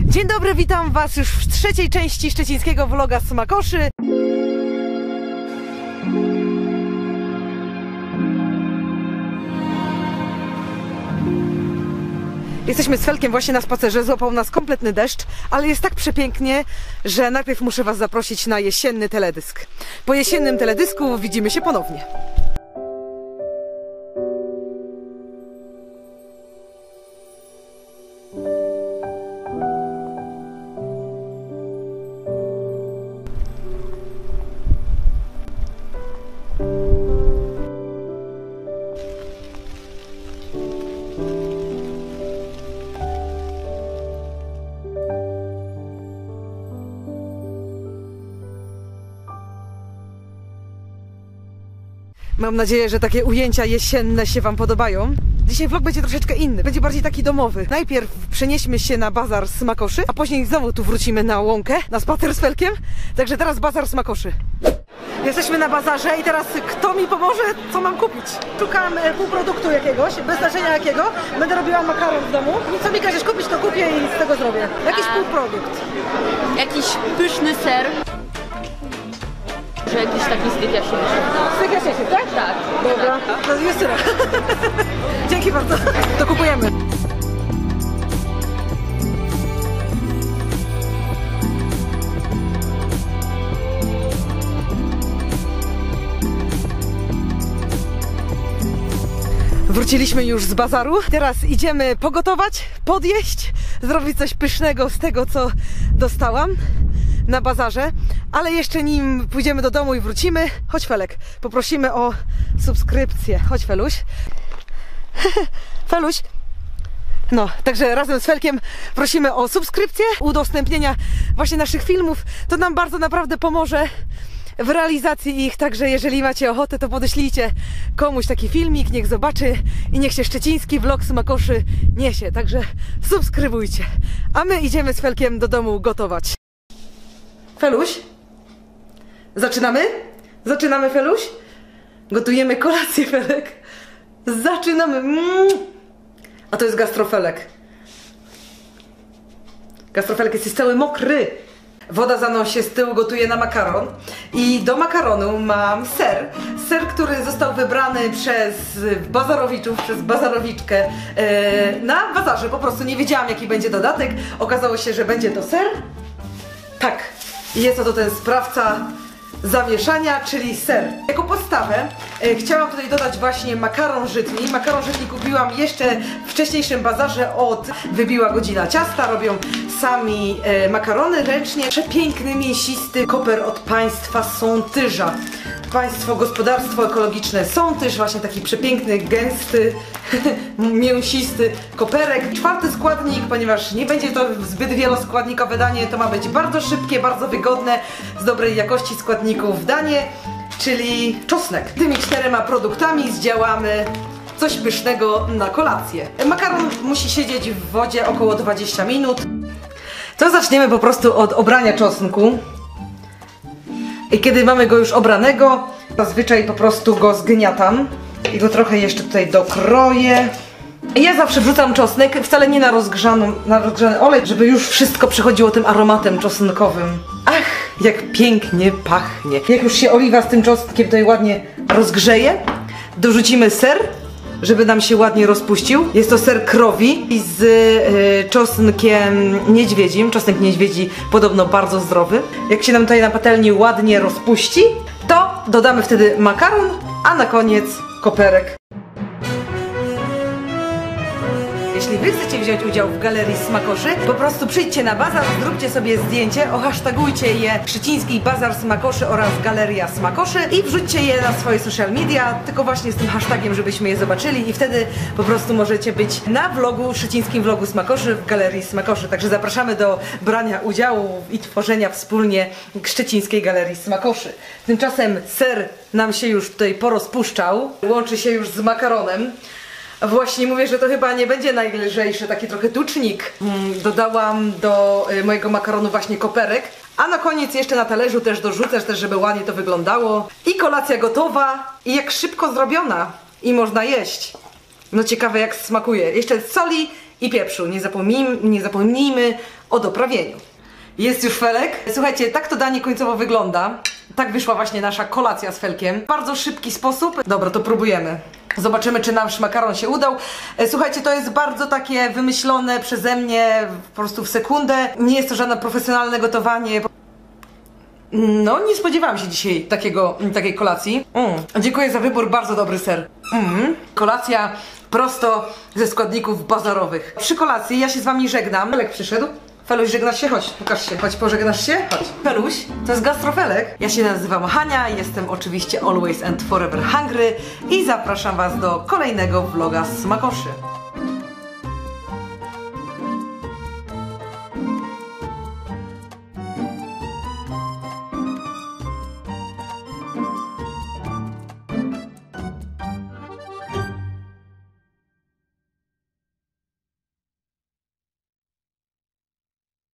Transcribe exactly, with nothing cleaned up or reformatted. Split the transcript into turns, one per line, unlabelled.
Dzień dobry, witam Was już w trzeciej części szczecińskiego vloga Smakoszy. Jesteśmy z Felkiem właśnie na spacerze, złapał nas kompletny deszcz, ale jest tak przepięknie, że najpierw muszę Was zaprosić na jesienny teledysk. Po jesiennym teledysku widzimy się ponownie. Mam nadzieję, że takie ujęcia jesienne się Wam podobają. Dzisiaj vlog będzie troszeczkę inny, będzie bardziej taki domowy. Najpierw przenieśmy się na bazar Smakoszy, a później znowu tu wrócimy na łąkę, na spacer z Felkiem. Także teraz bazar Smakoszy. Jesteśmy na bazarze i teraz kto mi pomoże, co mam kupić? Szukam półproduktu jakiegoś, bez znaczenia jakiego. Będę robiła makaron w domu. I co mi każesz kupić, to kupię i z tego zrobię. Jakiś a... półprodukt.
Jakiś pyszny ser. Że jakiś taki styk jasienny.
Styk jasienny, tak?
Tak.
Dobra, to jest tyle. Dzięki bardzo. To kupujemy. Wróciliśmy już z bazaru. Teraz idziemy pogotować, podjeść, zrobić coś pysznego z tego, co dostałam na bazarze, ale jeszcze nim pójdziemy do domu i wrócimy, chodź Felek, poprosimy o subskrypcję. Chodź Feluś. Feluś. No, także razem z Felkiem prosimy o subskrypcję, udostępnienia właśnie naszych filmów. To nam bardzo naprawdę pomoże w realizacji ich, także jeżeli macie ochotę, to podeślijcie komuś taki filmik, niech zobaczy i niech się szczeciński vlog Smakoszy niesie, także subskrybujcie. A my idziemy z Felkiem do domu gotować. Feluś? Zaczynamy? Zaczynamy, Feluś? Gotujemy kolację, Felek. Zaczynamy. Mm. A to jest gastrofelek. Gastrofelek jest cały mokry. Woda za mną się z tyłu gotuje na makaron. I do makaronu mam ser. Ser, który został wybrany przez bazarowiczów, przez bazarowiczkę yy, na bazarze. Po prostu nie wiedziałam, jaki będzie dodatek. Okazało się, że będzie to ser. Tak. I jest oto ten sprawca zamieszania, czyli ser. Jako podstawę e, chciałam tutaj dodać właśnie makaron żytni. Makaron żytni kupiłam jeszcze w wcześniejszym bazarze od Wybiła Godzina Ciasta. Robią sami e, makarony ręcznie. Przepiękny, mięsisty koper od państwa Sątyża. Państwo Gospodarstwo Ekologiczne Sątyż, właśnie taki przepiękny, gęsty, mięsisty koperek. Czwarty składnik, ponieważ nie będzie to zbyt wieloskładnikowe danie, to ma być bardzo szybkie, bardzo wygodne, z dobrej jakości składników danie, czyli czosnek. Tymi czterema produktami zdziałamy coś pysznego na kolację. Makaron musi siedzieć w wodzie około dwadzieścia minut. To zaczniemy po prostu od obrania czosnku. I kiedy mamy go już obranego, zazwyczaj po prostu go zgniatam i go trochę jeszcze tutaj dokroję. I ja zawsze wrzucam czosnek, wcale nie na, rozgrzaną, na rozgrzany olej, żeby już wszystko przechodziło tym aromatem czosnkowym. Ach, jak pięknie pachnie. Jak już się oliwa z tym czosnkiem tutaj ładnie rozgrzeje, dorzucimy ser, żeby nam się ładnie rozpuścił. Jest to ser krowi z y, czosnkiem niedźwiedzim. Czosnek niedźwiedzi podobno bardzo zdrowy. Jak się nam tutaj na patelni ładnie rozpuści, to dodamy wtedy makaron, a na koniec koperek. Jeśli Wy chcecie wziąć udział w Galerii Smakoszy, po prostu przyjdźcie na bazar, zróbcie sobie zdjęcie, ohashtagujcie je Szczeciński Bazar Smakoszy oraz Galeria Smakoszy i wrzućcie je na swoje social media, tylko właśnie z tym hashtagiem, żebyśmy je zobaczyli i wtedy po prostu możecie być na vlogu, szczecińskim vlogu Smakoszy w Galerii Smakoszy. Także zapraszamy do brania udziału i tworzenia wspólnie Szczecińskiej Galerii Smakoszy. Tymczasem ser nam się już tutaj porozpuszczał, łączy się już z makaronem. Właśnie mówię, że to chyba nie będzie najlżejszy, taki trochę tucznik. Mm, dodałam do y, mojego makaronu właśnie koperek. A na koniec jeszcze na talerzu też dorzucę, też żeby ładnie to wyglądało. I kolacja gotowa i jak szybko zrobiona. I można jeść. No ciekawe jak smakuje. Jeszcze soli i pieprzu. Nie zapomnijmy, nie zapomnijmy o doprawieniu. Jest już felek. Słuchajcie, tak to danie końcowo wygląda. Tak wyszła właśnie nasza kolacja z felkiem. Bardzo szybki sposób. Dobra, to próbujemy. Zobaczymy, czy nasz makaron się udał. Słuchajcie, to jest bardzo takie wymyślone przeze mnie po prostu w sekundę. Nie jest to żadne profesjonalne gotowanie. No, nie spodziewałam się dzisiaj takiego, takiej kolacji. Mm. Dziękuję za wybór, bardzo dobry ser. Mm. Kolacja prosto ze składników bazarowych. Przy kolacji ja się z wami żegnam. Felek przyszedł. Feluś, żegnasz się? Chodź, pokaż się. Chodź, pożegnasz się? Chodź. Feluś, to jest gastrofelek. Ja się nazywam Hania, jestem oczywiście always and forever hungry i zapraszam was do kolejnego vloga z Smakoszy.